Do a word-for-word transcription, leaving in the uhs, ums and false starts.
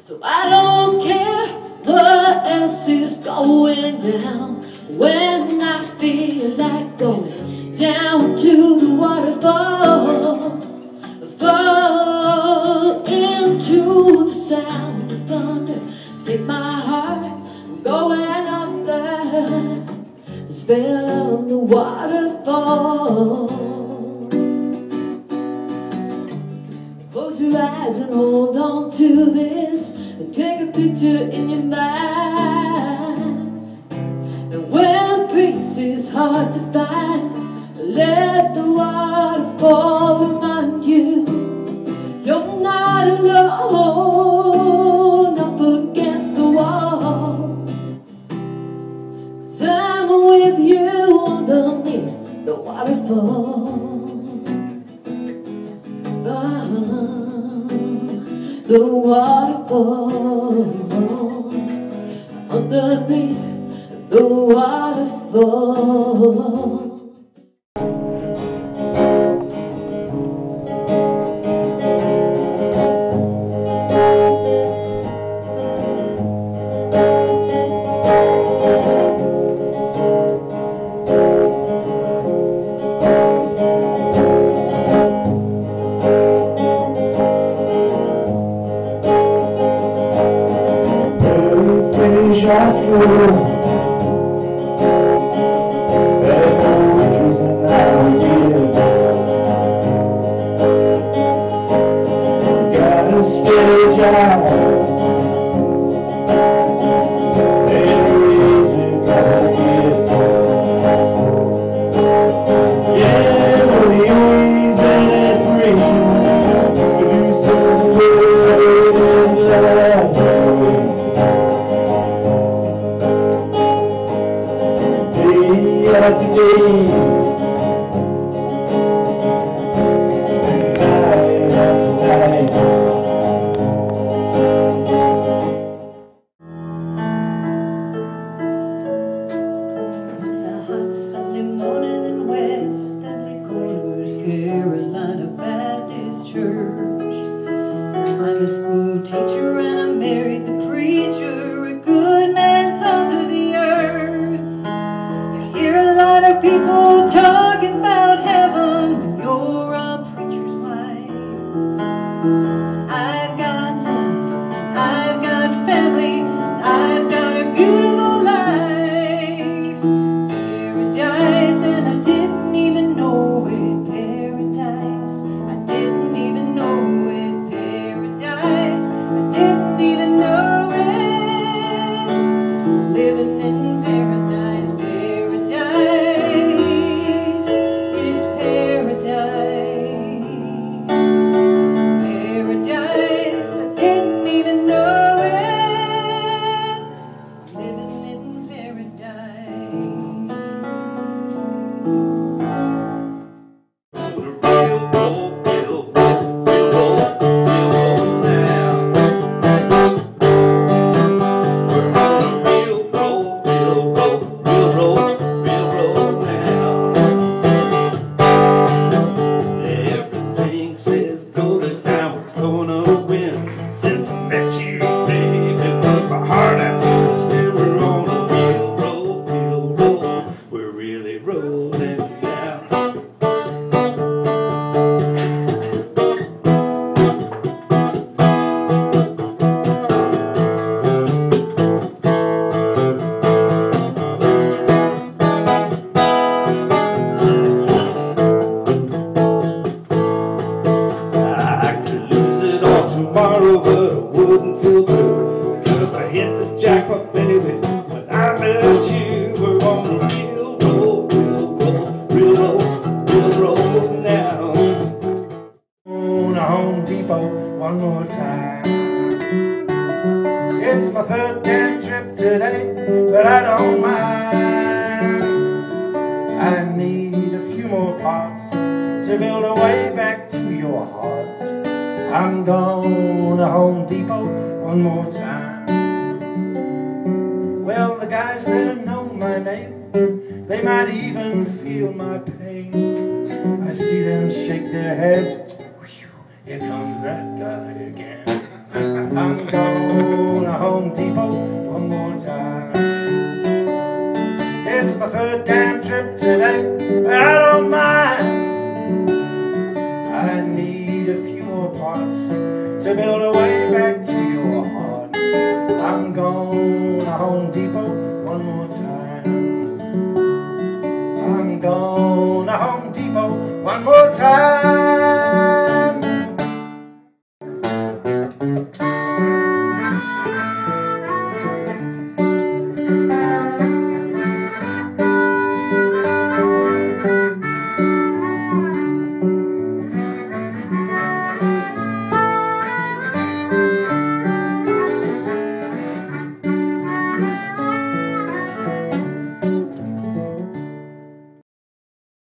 So I don't care what else is going down. When I feel like going down to the waterfall, fall into the sound of thunder. Take my heart, I'm going up there, the spell of the waterfall. Close your eyes and hold on to this, and take a picture in your mind. And when peace is hard to find, let the waterfall remind you you're not alone up against the wall. 'Cause I'm with you underneath the waterfall. The waterfall, underneath the waterfall. It's a hot Sunday morning in West Dudley Corners, Carolina Baptist Church. I'm a school teacher and I married the preacher, a good man salt of the earth. You hear a lot of people talking about heaven when you're a preacher's wife. I've got love, and I've got family, and I've got a beautiful life. Paradise, and I didn't even know it. Paradise, I didn't even know it. Paradise, I didn't even know it. Living in paradise, paradise, it's paradise. Paradise, I didn't even know it. Living in paradise. Tomorrow, but I wouldn't feel blue, because I hit the jackpot, baby. When I met you, we're on a real roll, real roll, real roll, real roll now. On a Home Depot one more time. It's my third damn trip today, but I don't mind. I need a few more parts to build a way back to your heart. I'm going to Home Depot one more time. Well, the guys there know my name, they might even feel my pain. I see them shake their heads. Whew, here comes that guy again. I'm going to Home Depot one more time. It's my third damn trip today, I don't mind. I need a few more parts to build